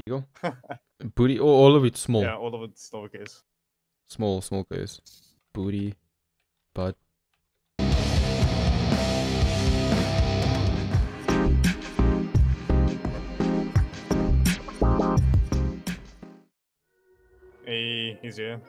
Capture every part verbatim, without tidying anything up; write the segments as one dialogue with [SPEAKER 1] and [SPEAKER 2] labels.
[SPEAKER 1] you go. Booty. Oh, all of it's small.
[SPEAKER 2] Yeah, all of it's lowercase.
[SPEAKER 1] Small, small case. Booty. Butt.
[SPEAKER 2] Hey, he's here.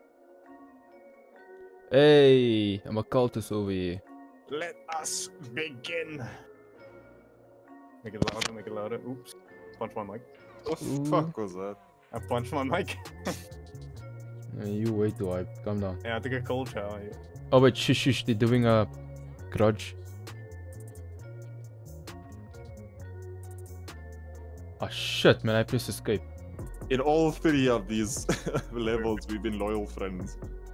[SPEAKER 1] Hey, I'm a cultist over here.
[SPEAKER 2] Let us begin. Make it louder, make it louder. Oops. Punch my mic.
[SPEAKER 3] What the
[SPEAKER 1] Ooh.
[SPEAKER 3] fuck was that?
[SPEAKER 2] I punched my mic.
[SPEAKER 1] Uh, you wait till I calm down.
[SPEAKER 2] Yeah, I took a cold shower. Yeah.
[SPEAKER 1] Oh wait, shush shush, they're doing a grudge. Oh shit, man, I pressed escape.
[SPEAKER 3] In all three of these levels, we've been loyal friends.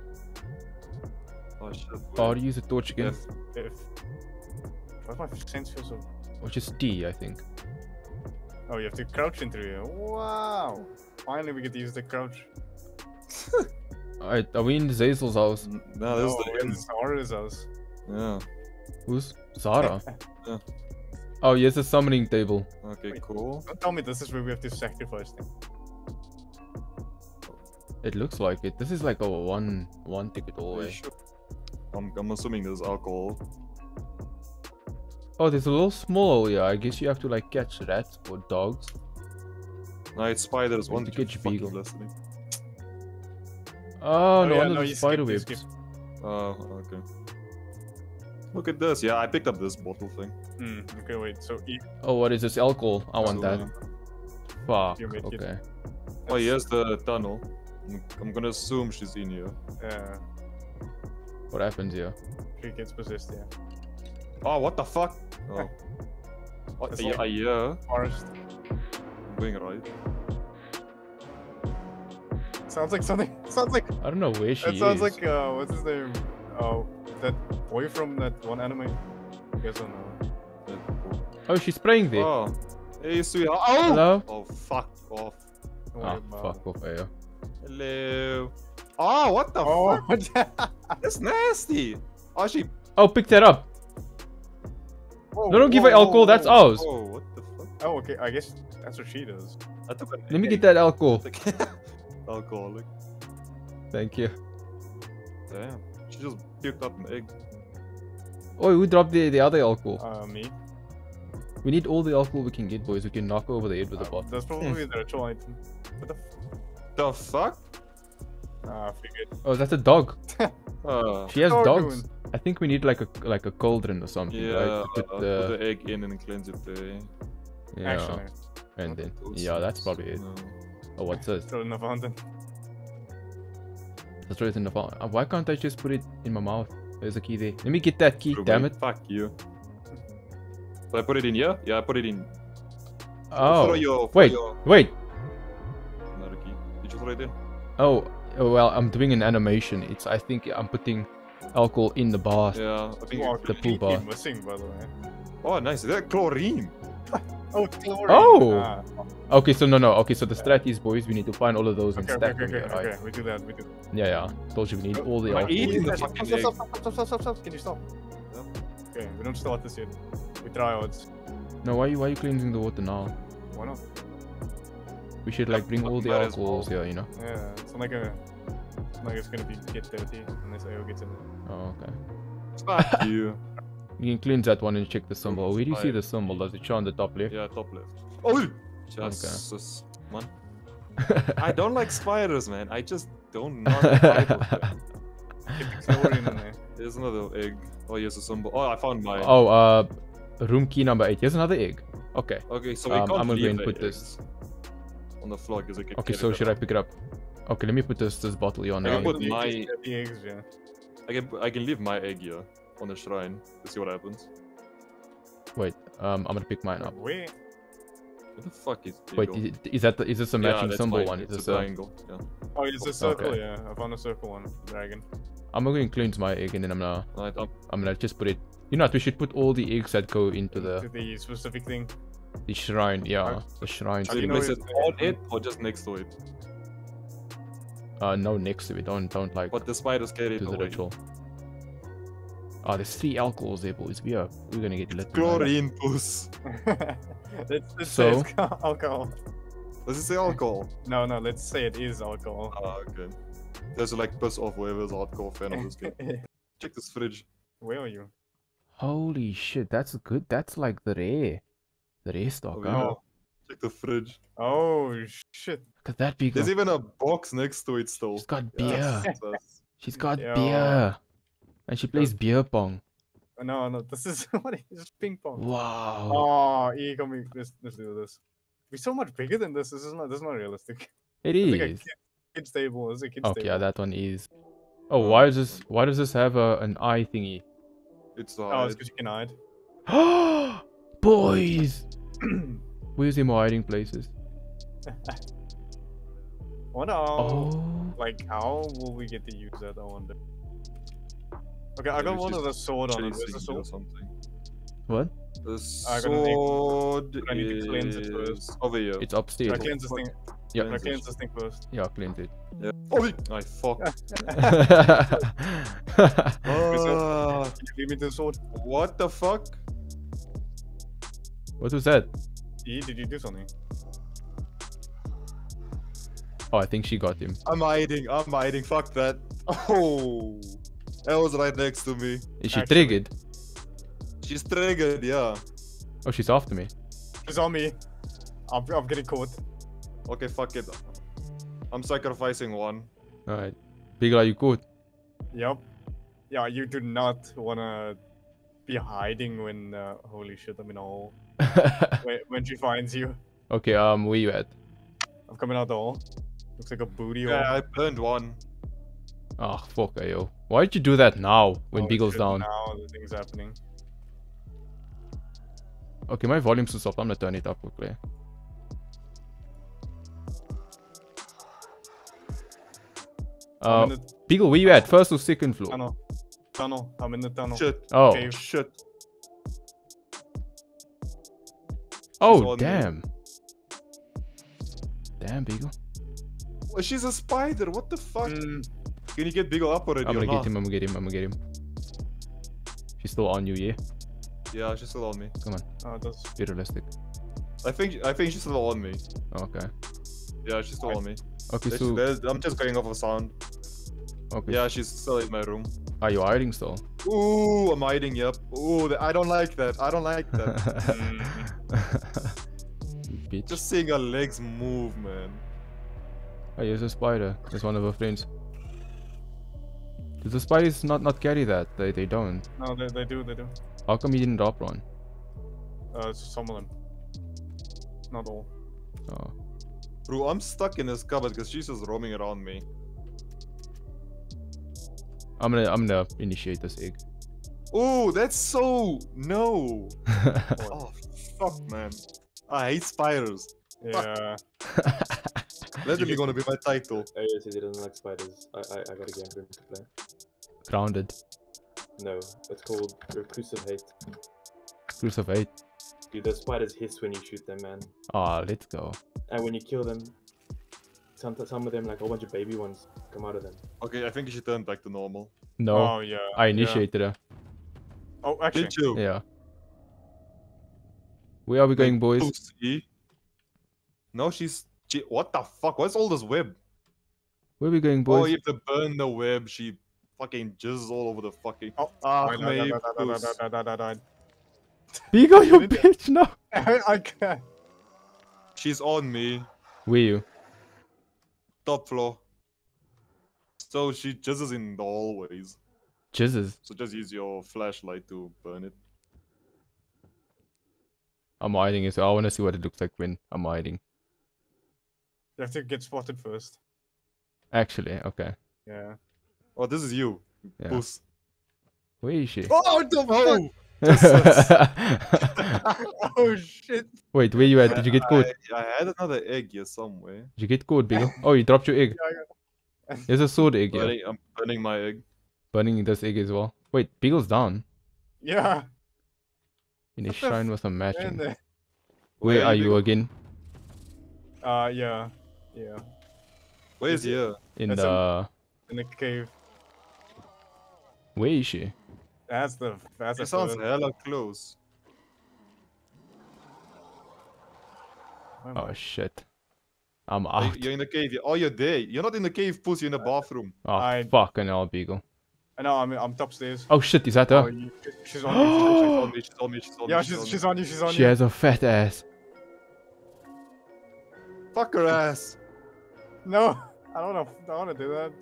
[SPEAKER 3] Oh shit.
[SPEAKER 1] Oh, to use the torch again.
[SPEAKER 3] Yes.
[SPEAKER 2] If... Why does my sense feel so...
[SPEAKER 1] Or just T, I think.
[SPEAKER 2] Oh, you have to crouch into here. Wow! Finally we get to use the crouch.
[SPEAKER 1] Alright, are we in Zazel's house?
[SPEAKER 3] N- No, this
[SPEAKER 2] Oh,
[SPEAKER 3] is the end.
[SPEAKER 2] it's Zara's house.
[SPEAKER 3] Yeah.
[SPEAKER 1] Who's? Zara?
[SPEAKER 3] Yeah.
[SPEAKER 1] Oh, yes, a summoning table.
[SPEAKER 3] Okay,
[SPEAKER 2] Wait.
[SPEAKER 3] cool.
[SPEAKER 2] Don't tell me this is where we have to sacrifice them.
[SPEAKER 1] It looks like it. This is like a one one ticket all the
[SPEAKER 3] Are you
[SPEAKER 1] way.
[SPEAKER 3] sure? I'm, I'm assuming there's alcohol.
[SPEAKER 1] Oh, there's a little small here. I guess you have to like catch rats or dogs.
[SPEAKER 3] No, it's spiders.
[SPEAKER 1] Wait
[SPEAKER 3] One
[SPEAKER 1] to
[SPEAKER 3] to
[SPEAKER 1] get
[SPEAKER 3] get
[SPEAKER 1] your
[SPEAKER 3] fucking
[SPEAKER 1] beagle.
[SPEAKER 3] listening.
[SPEAKER 1] Oh, no
[SPEAKER 2] yeah,
[SPEAKER 1] wonder
[SPEAKER 2] no,
[SPEAKER 1] the
[SPEAKER 2] you
[SPEAKER 1] spider
[SPEAKER 2] skipped, you
[SPEAKER 1] webs.
[SPEAKER 2] skipped.
[SPEAKER 3] Oh, okay. Look at this. Yeah, I picked up this bottle thing.
[SPEAKER 2] Hmm, okay, wait, so... E
[SPEAKER 1] Oh, what is this? Alcohol. I want that.
[SPEAKER 3] So,
[SPEAKER 1] Fuck.
[SPEAKER 2] You made it.
[SPEAKER 1] Okay.
[SPEAKER 3] Oh, here's the tunnel. I'm, I'm gonna assume she's in here.
[SPEAKER 2] Uh,
[SPEAKER 1] What happens here?
[SPEAKER 2] she gets possessed, yeah.
[SPEAKER 3] Oh, what the fuck? Oh. What?
[SPEAKER 2] It's
[SPEAKER 3] Yeah,
[SPEAKER 2] like-
[SPEAKER 3] yeah.
[SPEAKER 2] Forest.
[SPEAKER 3] I'm going right.
[SPEAKER 2] Sounds like something... Sounds like...
[SPEAKER 1] I don't know where she
[SPEAKER 2] It sounds
[SPEAKER 1] is.
[SPEAKER 2] like, uh, what's his name? Oh, that boy from that one anime? You guys don't know.
[SPEAKER 1] Oh, she's spraying there.
[SPEAKER 3] Oh. Hey, sweetheart. Oh!
[SPEAKER 1] Hello?
[SPEAKER 3] Oh, fuck off.
[SPEAKER 2] Don't
[SPEAKER 1] Ah,
[SPEAKER 2] worry about
[SPEAKER 1] fuck off, Ayo.
[SPEAKER 3] Hello. Oh, what the
[SPEAKER 2] Oh,
[SPEAKER 3] fuck? That's nasty. Oh, she.
[SPEAKER 1] Oh, pick that up.
[SPEAKER 2] Whoa,
[SPEAKER 1] No, don't give
[SPEAKER 2] whoa,
[SPEAKER 1] her alcohol.
[SPEAKER 2] whoa,
[SPEAKER 1] That's
[SPEAKER 2] whoa.
[SPEAKER 1] ours.
[SPEAKER 3] Oh, what the fuck?
[SPEAKER 2] Oh, okay. I guess that's what she does.
[SPEAKER 3] I took an
[SPEAKER 1] Let me
[SPEAKER 3] egg.
[SPEAKER 1] get that alcohol.
[SPEAKER 3] Alcoholic.
[SPEAKER 1] Thank you.
[SPEAKER 3] Damn. She just puked up an egg.
[SPEAKER 1] Oh, who dropped the, the other alcohol?
[SPEAKER 2] Uh, me.
[SPEAKER 1] We need all the alcohol we can get, boys. We can knock over the head with the
[SPEAKER 2] Uh,
[SPEAKER 1] bottle.
[SPEAKER 2] that's probably the ritual item. What the f...
[SPEAKER 3] The fuck?
[SPEAKER 2] Ah, I figured.
[SPEAKER 1] Oh, that's a dog.
[SPEAKER 3] Uh,
[SPEAKER 1] She has
[SPEAKER 2] Dog
[SPEAKER 1] dogs.
[SPEAKER 2] doing?
[SPEAKER 1] I think we need like a like a cauldron or something,
[SPEAKER 3] yeah,
[SPEAKER 1] right? To
[SPEAKER 3] uh,
[SPEAKER 1] put the,
[SPEAKER 3] put the egg in and cleanse it there.
[SPEAKER 1] yeah,
[SPEAKER 2] Actually,
[SPEAKER 1] and then
[SPEAKER 3] Those
[SPEAKER 1] yeah, that's
[SPEAKER 3] things.
[SPEAKER 1] probably it.
[SPEAKER 3] No.
[SPEAKER 1] Oh, what's this?
[SPEAKER 2] throw it in the fountain.
[SPEAKER 1] Let's throw it in the phone. Uh, Why can't I just put it in my mouth? There's a key there. Let me get that key.
[SPEAKER 3] True,
[SPEAKER 1] Damn
[SPEAKER 3] mate.
[SPEAKER 1] it!
[SPEAKER 3] Fuck you. So I put it in here? Yeah, I put it in.
[SPEAKER 1] Oh,
[SPEAKER 3] Throw your, throw
[SPEAKER 1] wait,
[SPEAKER 3] your...
[SPEAKER 1] wait.
[SPEAKER 3] Another key. Did you throw it in?
[SPEAKER 1] Oh, oh, well, I'm doing an animation. It's I think I'm putting alcohol in the bar.
[SPEAKER 3] Yeah, I think.
[SPEAKER 2] Wow,
[SPEAKER 3] it-
[SPEAKER 1] the pool
[SPEAKER 2] keep
[SPEAKER 1] bar.
[SPEAKER 2] missing, by the way.
[SPEAKER 3] Oh, nice. Is that chlorine?
[SPEAKER 2] Oh, chlorine.
[SPEAKER 1] Oh!
[SPEAKER 2] Ah,
[SPEAKER 1] Okay, so no, no. Okay, so the strat is, boys, we need to find all of those and
[SPEAKER 2] okay, okay,
[SPEAKER 1] stack
[SPEAKER 2] okay,
[SPEAKER 1] them
[SPEAKER 2] okay,
[SPEAKER 1] here, right?
[SPEAKER 2] okay. We do that. We do.
[SPEAKER 1] Yeah, yeah. Told you we need all the
[SPEAKER 2] Wait,
[SPEAKER 1] alcohol.
[SPEAKER 3] eating the
[SPEAKER 2] Stop,
[SPEAKER 3] fucking
[SPEAKER 2] stop,
[SPEAKER 3] egg.
[SPEAKER 2] stop, stop, stop, stop, stop, stop. Can you stop?
[SPEAKER 3] Yeah.
[SPEAKER 2] Okay, we don't start this yet. We try odds.
[SPEAKER 1] No, why you why you cleansing the water now?
[SPEAKER 2] Why not?
[SPEAKER 1] We should like bring all the
[SPEAKER 3] Might as
[SPEAKER 1] alcohols
[SPEAKER 3] well.
[SPEAKER 1] here, you know?
[SPEAKER 2] Yeah, it's not like a. It's not like it's gonna be get dirty unless A O gets in it.
[SPEAKER 1] Oh, okay.
[SPEAKER 3] Fuck you.
[SPEAKER 1] You can cleanse that one and check the symbol. Where do you see
[SPEAKER 3] Fine.
[SPEAKER 1] the symbol? Does it show on the top left?
[SPEAKER 3] Yeah, top left. Oh! Just this one. I don't like spiders, man. I just don't not like them.
[SPEAKER 2] Get the chlorine in there.
[SPEAKER 3] There's another egg. Oh, here's a symbol. Oh, I found mine.
[SPEAKER 1] Oh, uh, room key number eight. Here's another egg. Okay.
[SPEAKER 3] Okay, so we
[SPEAKER 1] Um,
[SPEAKER 3] can't
[SPEAKER 1] I'm gonna go
[SPEAKER 3] leave
[SPEAKER 1] and
[SPEAKER 3] the
[SPEAKER 1] put this.
[SPEAKER 3] eggs on the floor because I can
[SPEAKER 1] Okay,
[SPEAKER 3] carry
[SPEAKER 1] so
[SPEAKER 3] them
[SPEAKER 1] should I
[SPEAKER 3] up.
[SPEAKER 1] pick it up? Okay, let me put this this bottle here on
[SPEAKER 3] I
[SPEAKER 1] the
[SPEAKER 3] can
[SPEAKER 1] egg.
[SPEAKER 3] put
[SPEAKER 2] The
[SPEAKER 3] my-
[SPEAKER 2] eggs, the eggs, yeah.
[SPEAKER 3] I can I can leave my egg here on the shrine to see what happens.
[SPEAKER 1] Wait, um, I'm gonna pick mine up.
[SPEAKER 2] Wait.
[SPEAKER 3] What the fuck is
[SPEAKER 1] Wait,
[SPEAKER 3] eagle?
[SPEAKER 1] is, it, is that the, is this a
[SPEAKER 3] Yeah,
[SPEAKER 1] matching
[SPEAKER 3] that's
[SPEAKER 1] symbol
[SPEAKER 3] mine.
[SPEAKER 1] one? Is
[SPEAKER 3] It's
[SPEAKER 1] this
[SPEAKER 3] a
[SPEAKER 1] a,
[SPEAKER 3] triangle. Yeah.
[SPEAKER 2] Oh, it's a circle,
[SPEAKER 1] Okay.
[SPEAKER 2] yeah. I found a circle one. Dragon.
[SPEAKER 1] I'm gonna cleanse my egg and then I'm gonna
[SPEAKER 3] Right, I'm,
[SPEAKER 1] I'm gonna just put it. You know what? We should put all the eggs that go into
[SPEAKER 2] To
[SPEAKER 1] the
[SPEAKER 2] the specific thing.
[SPEAKER 1] the shrine. Yeah,
[SPEAKER 2] Uh,
[SPEAKER 1] the shrine.
[SPEAKER 2] How
[SPEAKER 3] so
[SPEAKER 2] do
[SPEAKER 3] you
[SPEAKER 2] you know
[SPEAKER 3] place it
[SPEAKER 2] it's-
[SPEAKER 3] on it or just next to it?
[SPEAKER 1] Uh, no, next to it. Don't don't like
[SPEAKER 3] But the spiders carry it
[SPEAKER 1] do the
[SPEAKER 3] away.
[SPEAKER 1] ritual. Ah, there's three alcohols there, boys. We are we're gonna get lit. tonight.
[SPEAKER 3] Chlorine puss.
[SPEAKER 2] Let's, let's
[SPEAKER 1] So?
[SPEAKER 2] say it's alcohol.
[SPEAKER 3] Does it say alcohol?
[SPEAKER 2] No, no, let's say it is alcohol.
[SPEAKER 3] Ah, okay. There's a like piss off whoever's hardcore fan of this game. Check this fridge.
[SPEAKER 2] Where are you?
[SPEAKER 1] Holy shit, that's good. That's like the rare. The rare stock,
[SPEAKER 3] Oh,
[SPEAKER 1] huh?
[SPEAKER 3] yeah.
[SPEAKER 2] Oh.
[SPEAKER 3] Check the fridge.
[SPEAKER 2] Oh shit.
[SPEAKER 1] Look at that, Beagle.
[SPEAKER 3] There's even a box next to it still.
[SPEAKER 1] She's got
[SPEAKER 3] Yeah,
[SPEAKER 1] beer.
[SPEAKER 3] that's- that's-
[SPEAKER 1] She's got
[SPEAKER 2] Yo.
[SPEAKER 1] beer. And she plays beer pong.
[SPEAKER 2] No, no, this is what is this ping pong?
[SPEAKER 1] Wow.
[SPEAKER 2] Oh, E, come here. Let's, let's do this. We're so much bigger than this. This is not. This is not realistic.
[SPEAKER 1] It
[SPEAKER 2] It's like a
[SPEAKER 1] is.
[SPEAKER 2] kid, kid's table. It's a kid's
[SPEAKER 1] Okay,
[SPEAKER 2] table.
[SPEAKER 1] yeah, that one is. Oh,
[SPEAKER 3] Oh,
[SPEAKER 1] why does this? Why does this have a an eye thingy?
[SPEAKER 3] It's the
[SPEAKER 2] Oh,
[SPEAKER 3] hide.
[SPEAKER 2] it's because you can hide.
[SPEAKER 1] Boys, where's him hiding places?
[SPEAKER 2] What? Oh.
[SPEAKER 1] Oh,
[SPEAKER 2] Like, how will we get to use that? I wonder. Okay, I got
[SPEAKER 3] Maybe
[SPEAKER 2] one
[SPEAKER 3] she's
[SPEAKER 2] of the sword on it. Where's
[SPEAKER 3] chasing
[SPEAKER 2] the
[SPEAKER 3] you
[SPEAKER 2] sword?
[SPEAKER 3] or something.
[SPEAKER 1] what?
[SPEAKER 3] The
[SPEAKER 2] I gotta make-
[SPEAKER 3] sword
[SPEAKER 2] I need to cleanse it
[SPEAKER 3] is
[SPEAKER 2] first.
[SPEAKER 3] over here.
[SPEAKER 1] It's upstairs.
[SPEAKER 2] I cleanse this thing.
[SPEAKER 1] Yeah.
[SPEAKER 2] I cleanse this thing first.
[SPEAKER 1] Yeah, cleanse it.
[SPEAKER 3] Yeah. Oh, I fuck. Ah,
[SPEAKER 2] Can you leave me the sword?
[SPEAKER 3] what the fuck?
[SPEAKER 1] What was that?
[SPEAKER 2] E, did you do something?
[SPEAKER 1] Oh, I think she got him.
[SPEAKER 3] I'm hiding. I'm hiding. Fuck that. Oh, that was right next to me.
[SPEAKER 1] Is she
[SPEAKER 2] Actually-
[SPEAKER 1] triggered?
[SPEAKER 3] She's triggered. Yeah.
[SPEAKER 1] Oh, she's after me.
[SPEAKER 2] It's on me. I'm, I'm getting caught.
[SPEAKER 3] Okay, fuck it. I'm sacrificing one.
[SPEAKER 1] Alright. Beagle, are you good?
[SPEAKER 2] Yep. Yeah, you do not wanna be hiding when. Uh, holy shit! I'm in a hole. when, when she finds you,
[SPEAKER 1] Okay, um, where you at?
[SPEAKER 2] I'm coming out the hole. Looks like a booty hole.
[SPEAKER 3] Yeah, I burned one.
[SPEAKER 1] Oh, fuck, yo. Why'd you do that now, when
[SPEAKER 2] Oh,
[SPEAKER 1] Beagle's
[SPEAKER 2] shit,
[SPEAKER 1] down?
[SPEAKER 2] Now the thing's happening.
[SPEAKER 1] Okay, my volume's too soft. I'm gonna turn it up quickly.
[SPEAKER 2] I'm
[SPEAKER 1] Uh,
[SPEAKER 2] in the
[SPEAKER 1] Beagle, where you at? First or second floor?
[SPEAKER 2] tunnel. Tunnel. I'm in the tunnel.
[SPEAKER 3] Shit.
[SPEAKER 1] Oh,
[SPEAKER 2] Okay.
[SPEAKER 3] Shit.
[SPEAKER 1] oh,
[SPEAKER 3] on me.
[SPEAKER 1] damn. Damn, Beagle.
[SPEAKER 3] Oh, she's a spider. What the fuck?
[SPEAKER 2] Mm,
[SPEAKER 3] Can you get Beagle up already?
[SPEAKER 1] I'm gonna
[SPEAKER 3] or
[SPEAKER 1] get
[SPEAKER 3] not?
[SPEAKER 1] him, I'm gonna get him, I'm gonna get him. She's still on you, yeah?
[SPEAKER 3] Yeah, she's still on me.
[SPEAKER 2] oh, that's
[SPEAKER 1] Be realistic.
[SPEAKER 3] I think I think she's still on me.
[SPEAKER 1] Okay.
[SPEAKER 3] Yeah, she's still on me.
[SPEAKER 1] Okay,
[SPEAKER 3] There's-
[SPEAKER 1] so...
[SPEAKER 3] there's- I'm just going off of sound.
[SPEAKER 1] Okay.
[SPEAKER 3] Yeah, she's still in my room.
[SPEAKER 1] Are you hiding still?
[SPEAKER 3] Ooh, I'm hiding. Yep. Ooh, th- I don't like that. I don't like that.
[SPEAKER 1] Bitch.
[SPEAKER 3] Just seeing her legs move, man.
[SPEAKER 1] Oh, here's a spider. That's one of her friends. Does the spiders not not carry that? They they don't.
[SPEAKER 2] no, they, they do, they do.
[SPEAKER 1] How come you didn't drop one?
[SPEAKER 2] Uh, some of them. Not all.
[SPEAKER 1] Oh.
[SPEAKER 3] Bro, I'm stuck in this cupboard because she's just roaming around me.
[SPEAKER 1] I'm gonna I'm gonna initiate this egg.
[SPEAKER 3] Ooh, that's so no. Oh fuck, man. I hate spiders.
[SPEAKER 2] Yeah.
[SPEAKER 3] Literally gonna be my title.
[SPEAKER 4] Oh yes, he doesn't like spiders. I, I, I got a game for him to play.
[SPEAKER 1] Grounded.
[SPEAKER 4] No, it's called Reclusive Hate.
[SPEAKER 1] Exclusive eight.
[SPEAKER 4] Dude, those spiders hiss when you shoot them, man.
[SPEAKER 1] Ah, let's go.
[SPEAKER 4] And when you kill them, some, some of them, like a whole bunch of baby ones, come out of them.
[SPEAKER 3] Okay, I think you should turn back to normal.
[SPEAKER 1] No,
[SPEAKER 2] Oh, yeah.
[SPEAKER 1] I
[SPEAKER 2] yeah.
[SPEAKER 1] initiated her.
[SPEAKER 2] Oh, actually.
[SPEAKER 3] Did you?
[SPEAKER 1] Yeah. Where are we going, boys?
[SPEAKER 3] Pussy. No, she's. She, what the fuck? What's all this web?
[SPEAKER 1] Where are we going,
[SPEAKER 3] Oh,
[SPEAKER 1] boys?
[SPEAKER 3] you have to burn the web. She fucking jizzes all over the fucking.
[SPEAKER 2] Oh,
[SPEAKER 3] Ah,
[SPEAKER 2] I died,
[SPEAKER 3] me
[SPEAKER 2] I died, I died,
[SPEAKER 3] puss.
[SPEAKER 2] I died, I died,
[SPEAKER 1] Beagle, you
[SPEAKER 2] Did it?
[SPEAKER 1] bitch! No.
[SPEAKER 2] I died. I can't.
[SPEAKER 3] She's on me.
[SPEAKER 1] Where you?
[SPEAKER 3] Top floor. So she jizzes in the hallways.
[SPEAKER 1] Jesus.
[SPEAKER 3] So just use your flashlight to burn it.
[SPEAKER 1] I'm hiding it, so I wanna see what it looks like when I'm hiding.
[SPEAKER 2] You have to get spotted first.
[SPEAKER 1] Actually, okay.
[SPEAKER 2] Yeah.
[SPEAKER 3] Oh, this is you.
[SPEAKER 1] Yeah.
[SPEAKER 3] Puss.
[SPEAKER 1] Where is she?
[SPEAKER 3] Oh, the oh!
[SPEAKER 2] Oh shit.
[SPEAKER 1] Wait, where you at? Did you get caught?
[SPEAKER 3] I, I had another egg here somewhere.
[SPEAKER 1] Did you get caught, Beagle? Oh, you dropped your egg.
[SPEAKER 2] Yeah,
[SPEAKER 1] There's a sword egg here.
[SPEAKER 3] Burning, I'm burning my egg.
[SPEAKER 1] Burning this egg as well. Wait, Beagle's down.
[SPEAKER 2] yeah.
[SPEAKER 1] In his
[SPEAKER 2] What the
[SPEAKER 1] shrine with a
[SPEAKER 2] And,
[SPEAKER 1] matching.
[SPEAKER 2] uh,
[SPEAKER 1] Where
[SPEAKER 3] Where
[SPEAKER 1] are
[SPEAKER 3] you
[SPEAKER 1] you
[SPEAKER 3] Beagle?
[SPEAKER 1] again?
[SPEAKER 2] uh, yeah. Yeah.
[SPEAKER 3] Where's here?
[SPEAKER 1] In
[SPEAKER 2] That's
[SPEAKER 1] the...
[SPEAKER 2] In the cave.
[SPEAKER 1] Where is she?
[SPEAKER 2] That's the. That's
[SPEAKER 3] It
[SPEAKER 2] the.
[SPEAKER 3] sounds
[SPEAKER 2] further-
[SPEAKER 3] hella close.
[SPEAKER 2] Where am I?
[SPEAKER 1] Oh shit. I'm
[SPEAKER 3] Are you-
[SPEAKER 1] out.
[SPEAKER 3] You're in the cave. Oh, you're there. You're not in the cave, puss. You're in the bathroom.
[SPEAKER 1] Oh,
[SPEAKER 2] I-
[SPEAKER 1] fucking hell, Beagle.
[SPEAKER 2] I know, I'm, I'm top stairs.
[SPEAKER 1] Oh shit, is that
[SPEAKER 2] Oh,
[SPEAKER 1] her?
[SPEAKER 2] you, she's on you. She's
[SPEAKER 3] She's
[SPEAKER 2] on
[SPEAKER 3] on me. She's on me. She's on
[SPEAKER 2] you. Yeah,
[SPEAKER 3] me.
[SPEAKER 2] she's, she's on you. She's on
[SPEAKER 1] She
[SPEAKER 2] you.
[SPEAKER 1] has a fat ass.
[SPEAKER 3] Fuck her ass.
[SPEAKER 2] No, I don't know. I don't want to do that.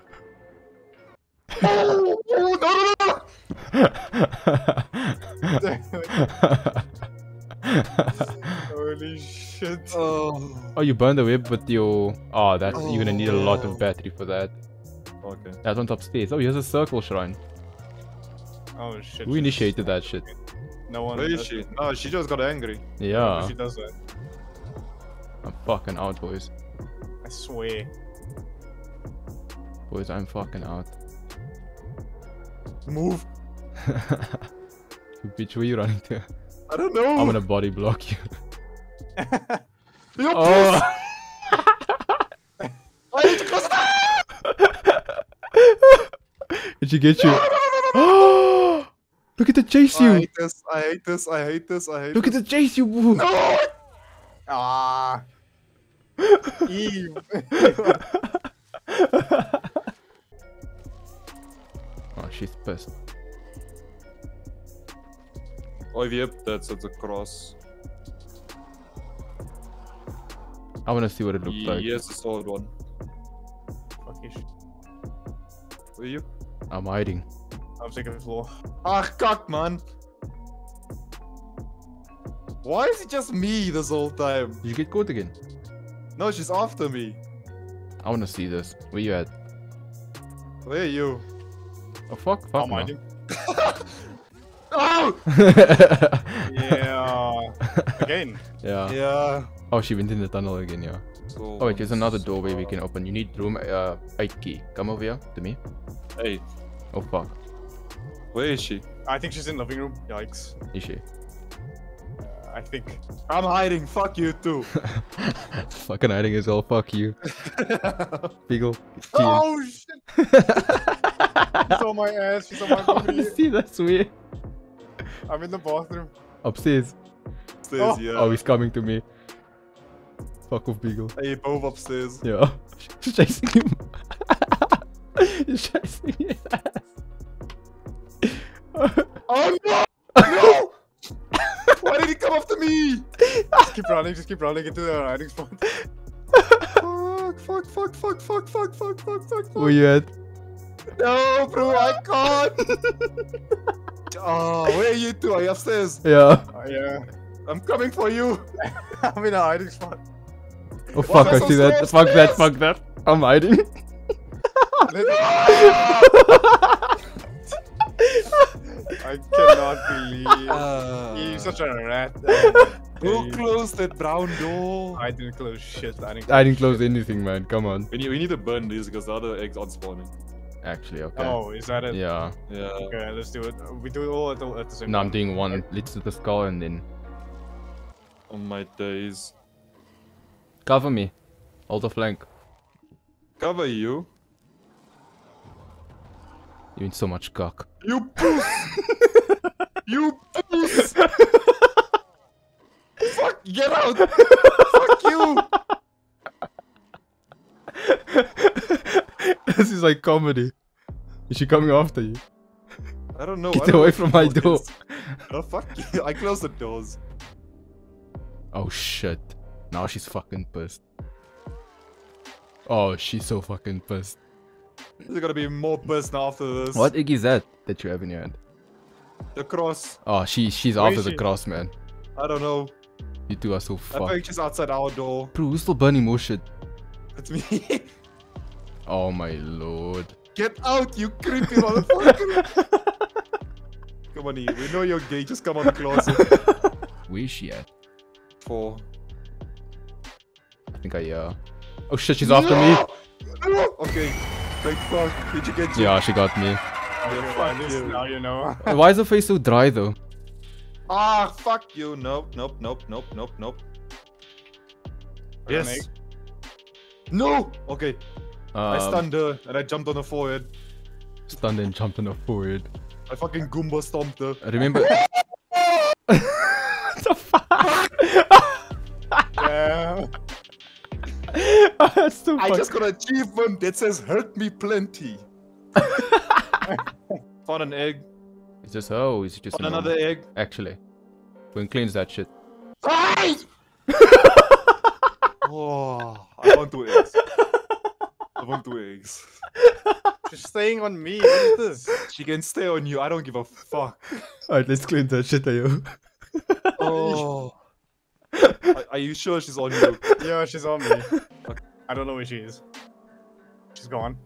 [SPEAKER 3] Oh, oh, no, no, no.
[SPEAKER 2] Holy shit.
[SPEAKER 3] Oh.
[SPEAKER 1] Oh, you burned the whip with your... Oh, that's... You're gonna need a lot
[SPEAKER 3] Oh.
[SPEAKER 1] of battery for that.
[SPEAKER 3] Okay.
[SPEAKER 1] That one's upstairs. Oh, here's a circle shrine.
[SPEAKER 2] Oh shit.
[SPEAKER 1] Who
[SPEAKER 2] she's-
[SPEAKER 1] initiated that shit?
[SPEAKER 2] No one.
[SPEAKER 3] Where is
[SPEAKER 2] does
[SPEAKER 3] she?
[SPEAKER 2] it.
[SPEAKER 3] No, she just got angry.
[SPEAKER 1] Yeah.
[SPEAKER 2] She does that.
[SPEAKER 1] I'm fucking out, boys.
[SPEAKER 2] I swear.
[SPEAKER 1] Boys, I'm fucking out.
[SPEAKER 3] Move.
[SPEAKER 1] Bitch, where you running to?
[SPEAKER 3] I don't know.
[SPEAKER 1] I'm gonna body block you.
[SPEAKER 3] Yo,
[SPEAKER 1] Oh!
[SPEAKER 3] I need to close
[SPEAKER 1] Did she get you? Look at the chase
[SPEAKER 3] I
[SPEAKER 1] you!
[SPEAKER 3] hate this. I hate this. I hate this. I hate
[SPEAKER 1] Look at
[SPEAKER 3] this.
[SPEAKER 1] the chase you! Boo.
[SPEAKER 3] No!
[SPEAKER 2] Ah. Eve.
[SPEAKER 1] Oh, she's pissed.
[SPEAKER 3] Oh, yep, that's at the cross.
[SPEAKER 1] I wanna see what it looks like.
[SPEAKER 3] Yes, the sword one.
[SPEAKER 2] Fuck you.
[SPEAKER 3] Where are you?
[SPEAKER 1] I'm hiding.
[SPEAKER 2] I'm sick of the floor.
[SPEAKER 3] Ah, cock, man. Why is it just me this whole time?
[SPEAKER 1] Did you get caught again?
[SPEAKER 3] No, she's after me.
[SPEAKER 1] I wanna see this. Where you at?
[SPEAKER 3] Where are you?
[SPEAKER 1] Oh fuck, fuck
[SPEAKER 2] I'm
[SPEAKER 1] no.
[SPEAKER 2] hiding.
[SPEAKER 3] Oh!
[SPEAKER 2] Yeah. Again.
[SPEAKER 1] Yeah.
[SPEAKER 3] Yeah.
[SPEAKER 1] Oh, she went in the tunnel again, yeah.
[SPEAKER 3] So,
[SPEAKER 1] Oh wait, there's another doorway we can open. You need room uh, eight key. Come over here to me.
[SPEAKER 3] Hey,
[SPEAKER 1] Oh fuck.
[SPEAKER 3] where is she?
[SPEAKER 2] I think she's in the living room. Yikes.
[SPEAKER 1] Is she?
[SPEAKER 2] Uh, I think.
[SPEAKER 3] I'm hiding. Fuck you too.
[SPEAKER 1] Fucking hiding as well. Fuck you. Beagle.
[SPEAKER 2] Oh shit! She's on my ass. She's on my
[SPEAKER 1] I wanna
[SPEAKER 2] booty.
[SPEAKER 1] see that's weird.
[SPEAKER 2] I'm in the bathroom.
[SPEAKER 1] Upstairs.
[SPEAKER 3] Upstairs,
[SPEAKER 2] Oh.
[SPEAKER 3] yeah.
[SPEAKER 1] Oh, he's coming to me. Fuck off, Beagle.
[SPEAKER 3] Hey, both upstairs.
[SPEAKER 1] Yeah. She's chasing him. He's chasing his ass.
[SPEAKER 3] Oh no! No! Why did he come after me?
[SPEAKER 2] Just keep running. Just keep running into the hiding spot.
[SPEAKER 3] Fuck, fuck, fuck, fuck, fuck, fuck, fuck, fuck, fuck,
[SPEAKER 1] Where you at?
[SPEAKER 3] No, bro, I can't. Oh, where are you two? Are you upstairs?
[SPEAKER 1] Yeah.
[SPEAKER 2] Oh, yeah.
[SPEAKER 3] I'm coming for you.
[SPEAKER 2] I'm in a hiding spot.
[SPEAKER 1] Oh fuck, I
[SPEAKER 3] so
[SPEAKER 1] see that.
[SPEAKER 3] slow
[SPEAKER 1] Fuck that,
[SPEAKER 3] upstairs?
[SPEAKER 1] fuck that. I'm hiding.
[SPEAKER 2] I cannot believe.
[SPEAKER 3] Uh,
[SPEAKER 2] He's such a rat.
[SPEAKER 3] Who closed that brown door?
[SPEAKER 2] I didn't close shit. I didn't.
[SPEAKER 1] I didn't close anything, man. Come on.
[SPEAKER 3] We need, we need to burn these because the other eggs aren't spawning.
[SPEAKER 1] Actually, okay.
[SPEAKER 2] Oh, is that it?
[SPEAKER 1] Yeah.
[SPEAKER 3] Yeah.
[SPEAKER 2] Okay, let's do it. We do it all at the, at the same
[SPEAKER 1] No, I'm
[SPEAKER 2] time.
[SPEAKER 1] doing one. Let's do the skull and then
[SPEAKER 3] On my days.
[SPEAKER 1] cover me. Hold the flank.
[SPEAKER 3] Cover you?
[SPEAKER 1] You mean so much cock.
[SPEAKER 3] You puss! You puss! Fuck, get out! Fuck you!
[SPEAKER 1] This is like comedy. Is she coming after you?
[SPEAKER 3] I don't know.
[SPEAKER 1] Get
[SPEAKER 3] I don't know
[SPEAKER 1] away
[SPEAKER 3] what
[SPEAKER 1] from
[SPEAKER 3] the
[SPEAKER 1] my
[SPEAKER 3] door
[SPEAKER 1] door.
[SPEAKER 3] is. Oh, fuck you. I closed the doors.
[SPEAKER 1] Oh shit. Now she's fucking pissed. Oh, she's so fucking pissed.
[SPEAKER 3] There's gonna be more pissed now after this.
[SPEAKER 1] What egg is that that you have in your hand?
[SPEAKER 3] The cross.
[SPEAKER 1] Oh, she she's
[SPEAKER 2] Where
[SPEAKER 1] after
[SPEAKER 2] is
[SPEAKER 1] the
[SPEAKER 2] she?
[SPEAKER 1] cross, man.
[SPEAKER 3] I don't know.
[SPEAKER 1] You two are so
[SPEAKER 3] I
[SPEAKER 1] fucked.
[SPEAKER 3] think she's outside our door.
[SPEAKER 1] Bro, who's still burning more shit?
[SPEAKER 3] It's me.
[SPEAKER 1] Oh my lord.
[SPEAKER 3] Get out, you creepy motherfucker. Come on, E. We know you're gay. Just come out the closet.
[SPEAKER 1] Where is she at?
[SPEAKER 3] Four.
[SPEAKER 1] I think I uh oh shit, she's after me.
[SPEAKER 3] No! Okay. Thank fuck. Did you get you?
[SPEAKER 1] Yeah, she got me.
[SPEAKER 2] Okay,
[SPEAKER 3] fuck
[SPEAKER 2] at least
[SPEAKER 3] you.
[SPEAKER 2] now you know.
[SPEAKER 1] Why is her face so dry though?
[SPEAKER 3] Ah, fuck you. Nope, nope, nope, nope, nope, nope.
[SPEAKER 2] Yes.
[SPEAKER 3] Yes. No! Okay. I
[SPEAKER 1] Um,
[SPEAKER 3] stunned her and I jumped on her forehead.
[SPEAKER 1] stunned and jumped on her forehead.
[SPEAKER 3] I fucking Goomba stomped her.
[SPEAKER 1] Remember? What the fuck?
[SPEAKER 2] Yeah.
[SPEAKER 1] That's too
[SPEAKER 3] I
[SPEAKER 1] funny.
[SPEAKER 3] just got an achievement that says hurt me plenty. Found an egg.
[SPEAKER 1] Is this her or is it just
[SPEAKER 3] Found
[SPEAKER 1] a normal-
[SPEAKER 3] another egg.
[SPEAKER 1] Actually, we can cleanse that shit.
[SPEAKER 3] Oh, I want two eggs. I want two eggs.
[SPEAKER 2] She's staying on me. What is this?
[SPEAKER 3] She can stay on you. I don't give a fuck.
[SPEAKER 1] Alright, let's cleanse that shit, Ayo.
[SPEAKER 3] Oh. are, are you sure she's on you?
[SPEAKER 2] Yeah, she's on me. I don't know where she is. She's gone.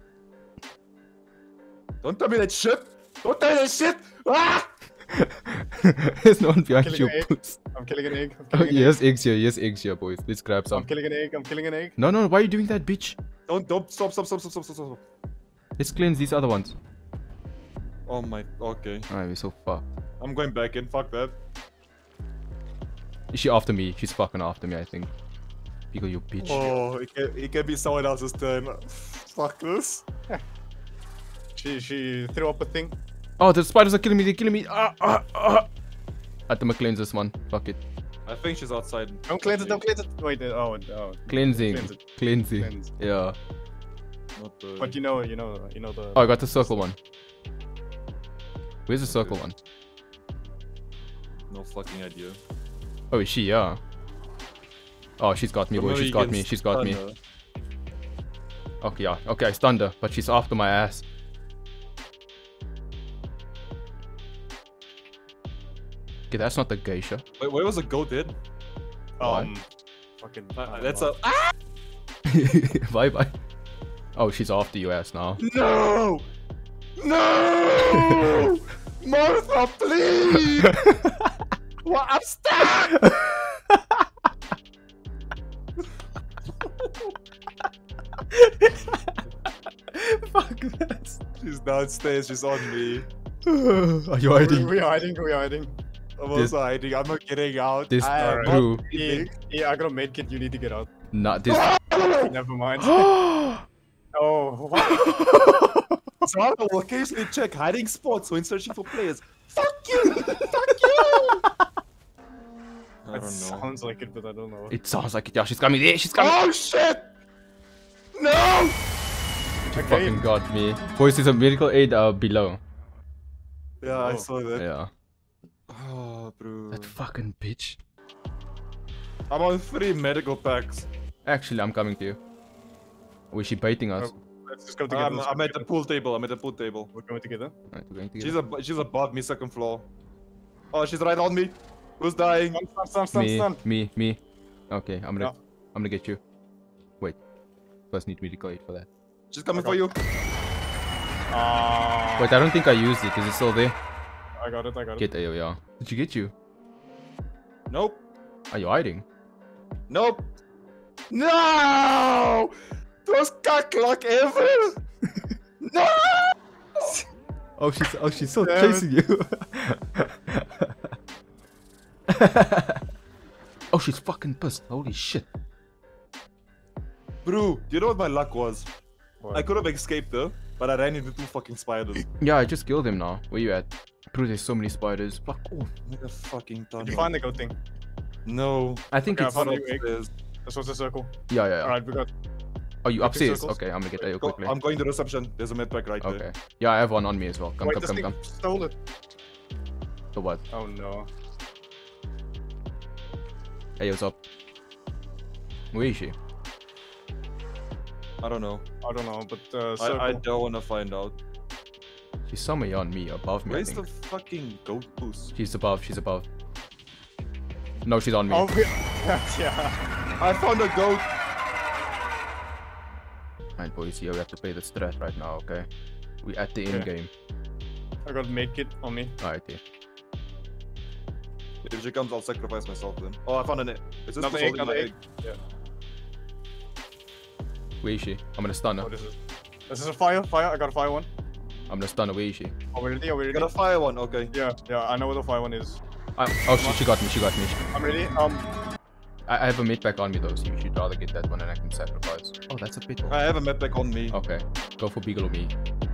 [SPEAKER 3] Don't tell me that shit. Don't tell me that shit. Ah!
[SPEAKER 1] There's no one behind
[SPEAKER 2] Killing
[SPEAKER 1] you,
[SPEAKER 2] an egg.
[SPEAKER 1] puss.
[SPEAKER 2] I'm killing an egg. I'm
[SPEAKER 1] Oh,
[SPEAKER 2] killing an
[SPEAKER 1] yes, eggs here, yes, eggs here, boys. Let's grab
[SPEAKER 2] egg.
[SPEAKER 1] some.
[SPEAKER 2] I'm killing an egg. I'm killing an egg.
[SPEAKER 1] No, no, why are you doing that, bitch?
[SPEAKER 3] Don't, don't, stop, stop, stop, stop, stop, stop, stop.
[SPEAKER 1] Let's cleanse these other ones.
[SPEAKER 3] Oh my, okay.
[SPEAKER 1] Alright, we're so fucked.
[SPEAKER 3] I'm going back in, fuck that.
[SPEAKER 1] Is she after me? She's fucking after me, I think. Because you bitch.
[SPEAKER 3] Oh, it can, it can be someone else's turn. Fuck this.
[SPEAKER 2] She she threw up a thing.
[SPEAKER 1] Oh, the spiders are killing me, they're killing me. Ah, ah, ah. I think I'm cleanse this one. Fuck it.
[SPEAKER 3] I think she's outside.
[SPEAKER 2] Don't cleanse it. Don't cleanse it. Wait. uh, Oh. oh.
[SPEAKER 1] Cleansing.
[SPEAKER 2] Cleanse it.
[SPEAKER 1] Cleansing.
[SPEAKER 2] Cleanse.
[SPEAKER 1] Yeah.
[SPEAKER 3] Not the...
[SPEAKER 2] But you know, you know, you know the.
[SPEAKER 1] Oh, I got the circle one. Where's the circle one?
[SPEAKER 3] No fucking idea.
[SPEAKER 1] Oh, is she? Yeah. Oh, she's got me, boy.
[SPEAKER 3] Somebody
[SPEAKER 1] She's got
[SPEAKER 3] can
[SPEAKER 1] me. She's got me.
[SPEAKER 3] stun her.
[SPEAKER 1] Okay, yeah. Okay, I stunned her, but she's after my ass. Okay, that's not the geisha.
[SPEAKER 3] Wait, where was the goat dead?
[SPEAKER 2] Um. Fucking.
[SPEAKER 3] Uh, that's a. Ah!
[SPEAKER 1] Bye bye. Oh, she's after you ass now.
[SPEAKER 3] No! No! Martha, please! What? I'm stuck!
[SPEAKER 1] Fuck this.
[SPEAKER 3] She's downstairs, she's on me.
[SPEAKER 1] Are you
[SPEAKER 2] We,
[SPEAKER 1] hiding?
[SPEAKER 2] we hiding. We hiding.
[SPEAKER 3] I'm
[SPEAKER 1] This-
[SPEAKER 3] also hiding, I'm not getting out.
[SPEAKER 1] This
[SPEAKER 3] I am
[SPEAKER 1] Drew.
[SPEAKER 3] not
[SPEAKER 2] Yeah,
[SPEAKER 3] leaving.
[SPEAKER 2] yeah, I got a medkit. You need to get out.
[SPEAKER 1] Not this.
[SPEAKER 2] Never mind. Oh. What?
[SPEAKER 3] So I will occasionally check hiding spots when searching for players. Fuck you! Fuck you! I
[SPEAKER 2] It
[SPEAKER 3] don't know.
[SPEAKER 2] sounds like it, but I don't know.
[SPEAKER 1] It sounds like it. Yeah, she's coming there. She's coming.
[SPEAKER 3] Oh shit! No!
[SPEAKER 2] Okay.
[SPEAKER 1] Fucking got me. Boys, there's a medical aid uh, below.
[SPEAKER 3] Yeah, I
[SPEAKER 2] Oh.
[SPEAKER 3] saw that.
[SPEAKER 1] Yeah.
[SPEAKER 3] Oh, bro.
[SPEAKER 1] That fucking bitch.
[SPEAKER 3] I'm on three medical packs.
[SPEAKER 1] Actually, I'm coming to you. Or is she baiting us?
[SPEAKER 2] Oh, let's just go together.
[SPEAKER 3] I'm,
[SPEAKER 2] let's
[SPEAKER 3] I'm
[SPEAKER 2] go
[SPEAKER 3] at the
[SPEAKER 2] together.
[SPEAKER 3] pool table. I'm at the pool table.
[SPEAKER 2] We're going together.
[SPEAKER 1] Alright, we're going
[SPEAKER 3] She's
[SPEAKER 1] together.
[SPEAKER 3] a, she's above me, second floor. Oh, she's right on me. Who's dying?
[SPEAKER 2] Stun, stun, stun, stun,
[SPEAKER 1] Me,
[SPEAKER 2] stun.
[SPEAKER 1] me, me. Okay, I'm gonna,
[SPEAKER 2] Yeah.
[SPEAKER 1] I'm gonna get you. Wait. First need medical aid for that.
[SPEAKER 3] She's coming
[SPEAKER 2] Okay.
[SPEAKER 3] for you.
[SPEAKER 2] Ah,
[SPEAKER 1] Wait, I don't think I used it. Is it still there?
[SPEAKER 2] I got it. I got it.
[SPEAKER 1] Get A O, yeah. Did she get you?
[SPEAKER 3] Nope.
[SPEAKER 1] Are you hiding?
[SPEAKER 3] Nope. No! Most cocklock ever! No!
[SPEAKER 1] Oh, she's, oh, she's still
[SPEAKER 2] Damn it.
[SPEAKER 1] chasing you. Oh, she's fucking pissed. Holy shit.
[SPEAKER 3] Bro, do you know what my luck was?
[SPEAKER 2] What?
[SPEAKER 3] I could have escaped her, but I ran into two fucking spiders.
[SPEAKER 1] Yeah, I just killed him now. Where you at? Bro, there's so many spiders. Fuck off.
[SPEAKER 3] What a fucking ton.
[SPEAKER 2] Did you find the goat thing?
[SPEAKER 3] No.
[SPEAKER 1] I think
[SPEAKER 2] Okay, I
[SPEAKER 1] it's...
[SPEAKER 2] found
[SPEAKER 1] Yeah,
[SPEAKER 2] you egg.
[SPEAKER 3] Upstairs.
[SPEAKER 2] This was a circle.
[SPEAKER 1] yeah, yeah.
[SPEAKER 2] Alright, we got.
[SPEAKER 1] Are you
[SPEAKER 2] Two
[SPEAKER 1] upstairs?
[SPEAKER 2] circles.
[SPEAKER 1] Okay, I'm gonna get A O
[SPEAKER 3] Go-
[SPEAKER 1] quickly.
[SPEAKER 3] I'm going to reception. There's a medpack right
[SPEAKER 1] Okay.
[SPEAKER 3] there.
[SPEAKER 1] Yeah, I have one on me as well. Come,
[SPEAKER 2] Wait,
[SPEAKER 1] come,
[SPEAKER 2] this
[SPEAKER 1] come,
[SPEAKER 2] thing
[SPEAKER 1] come.
[SPEAKER 2] stole it.
[SPEAKER 1] So what?
[SPEAKER 2] Oh no.
[SPEAKER 1] Hey, what's up? Where is she?
[SPEAKER 3] I don't know.
[SPEAKER 2] I don't know, but uh, circle.
[SPEAKER 3] I, I don't want to find out.
[SPEAKER 1] She's somewhere on me, above me, I
[SPEAKER 3] Where's the
[SPEAKER 1] think.
[SPEAKER 3] fucking goat goose?
[SPEAKER 1] She's above, she's above. No, she's on me.
[SPEAKER 2] Oh yeah. yeah.
[SPEAKER 3] I found a goat.
[SPEAKER 1] Alright, boys, yeah, we have to play the strat right now, okay? We at the end
[SPEAKER 2] Okay.
[SPEAKER 1] game.
[SPEAKER 2] I got medkit on me.
[SPEAKER 1] Alright, yeah.
[SPEAKER 3] If she comes, I'll sacrifice myself then. Oh, I found an egg. Is this
[SPEAKER 2] Another
[SPEAKER 3] what's
[SPEAKER 2] egg,
[SPEAKER 3] holding my
[SPEAKER 2] another egg.
[SPEAKER 1] Where is she? I'm gonna stun her.
[SPEAKER 2] What is this? This is a fire. Fire. I got a fire one.
[SPEAKER 1] I'm gonna stun her. Where is she?
[SPEAKER 2] Are we ready? Are we
[SPEAKER 3] I
[SPEAKER 2] ready?
[SPEAKER 3] got a fire one, okay.
[SPEAKER 2] Yeah, yeah. I know where the fire one is.
[SPEAKER 1] I, oh, she, she got me, she got me.
[SPEAKER 2] I'm ready. Um.
[SPEAKER 1] I, I have a mid pack on me though, so you should rather get that one and I can sacrifice. Oh, that's a bit.
[SPEAKER 3] I have a medpack on me.
[SPEAKER 1] Okay, go for Beagle or me.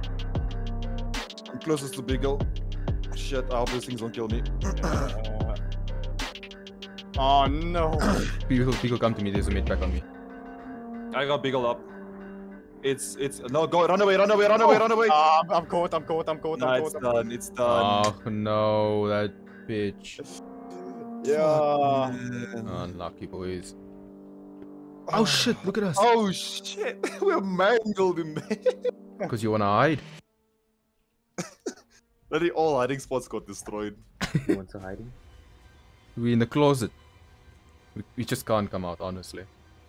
[SPEAKER 3] I'm closest to Beagle. Shit, I hope these things don't kill me.
[SPEAKER 2] Uh, oh no.
[SPEAKER 1] Beagle, Beagle, come to me. There's a mid pack on me.
[SPEAKER 3] I got Beagle up. It's it's no go run away run away run away run away.
[SPEAKER 2] Ah, I'm, I'm caught. I'm caught. I'm caught.
[SPEAKER 3] Nah,
[SPEAKER 2] I'm
[SPEAKER 3] it's
[SPEAKER 2] caught. I'm
[SPEAKER 3] done. It's done.
[SPEAKER 1] Oh no, that bitch.
[SPEAKER 2] Yeah.
[SPEAKER 3] Man.
[SPEAKER 1] Unlucky boys. Oh shit, look at us.
[SPEAKER 3] Oh shit, we're mangled in there.
[SPEAKER 1] Because you wanna hide.
[SPEAKER 3] Literally all hiding spots got destroyed.
[SPEAKER 4] Who wants to hiding?
[SPEAKER 1] We in the closet. We, we just can't come out, honestly.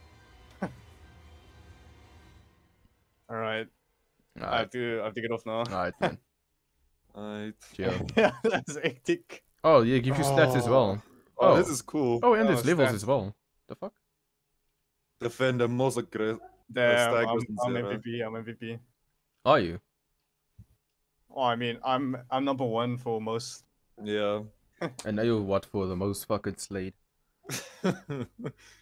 [SPEAKER 2] All right. I
[SPEAKER 1] Alright,
[SPEAKER 2] have to. I have to get off now.
[SPEAKER 1] alright then.
[SPEAKER 3] Alright.
[SPEAKER 1] Chill.
[SPEAKER 2] Yeah, that's hectic.
[SPEAKER 1] Oh, yeah, give you stats as well.
[SPEAKER 3] Oh,
[SPEAKER 1] Oh.
[SPEAKER 3] this is cool.
[SPEAKER 1] Oh, and
[SPEAKER 2] Oh,
[SPEAKER 1] there's levels
[SPEAKER 2] stats.
[SPEAKER 1] as well. The fuck?
[SPEAKER 3] Defender most aggressive.
[SPEAKER 2] Damn,
[SPEAKER 3] stag
[SPEAKER 2] I'm,
[SPEAKER 3] was in
[SPEAKER 2] I'm
[SPEAKER 3] zero.
[SPEAKER 2] M V P. I'm M V P.
[SPEAKER 1] Are you?
[SPEAKER 2] Oh, I mean, I'm I'm number one for most.
[SPEAKER 3] Yeah.
[SPEAKER 1] And now you're what for the most fucking slayed?